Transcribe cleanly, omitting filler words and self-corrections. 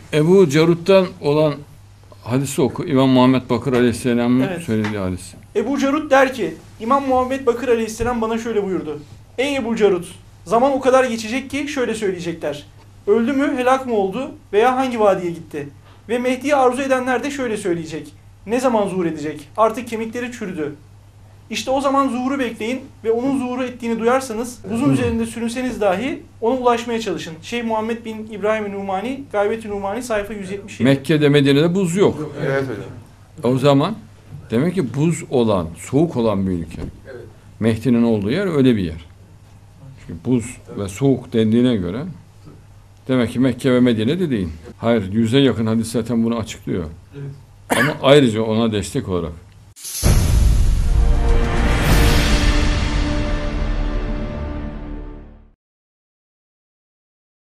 Ebu Carut'tan olan hadisi oku. İmam Muhammed Bakır Aleyhisselam'ın söylediği hadis. Ebu Carut der ki, İmam Muhammed Bakır Aleyhisselam bana şöyle buyurdu. Ey Ebu Carut, zaman o kadar geçecek ki şöyle söyleyecekler. Öldü mü, helak mı oldu veya hangi vadiye gitti? Ve Mehdi'yi arzu edenler de şöyle söyleyecek. Ne zaman zuhur edecek? Artık kemikleri çürüdü. İşte o zaman zuhuru bekleyin ve onun zuhuru ettiğini duyarsanız, buzun üzerinde sürünseniz dahi ona ulaşmaya çalışın. Şeyh Muhammed bin İbrahim Numani, Gaybet-i Numani sayfa 177. Mekke'de, Medine'de buz yok. Evet hocam. O zaman demek ki buz olan, soğuk olan bir ülke. Evet. Mehdi'nin olduğu yer öyle bir yer. Çünkü buz ve soğuk dendiğine göre demek ki Mekke ve Medine de değil. Hayır, 100'e yakın hadis zaten bunu açıklıyor. Evet. Ama ayrıca ona destek olarak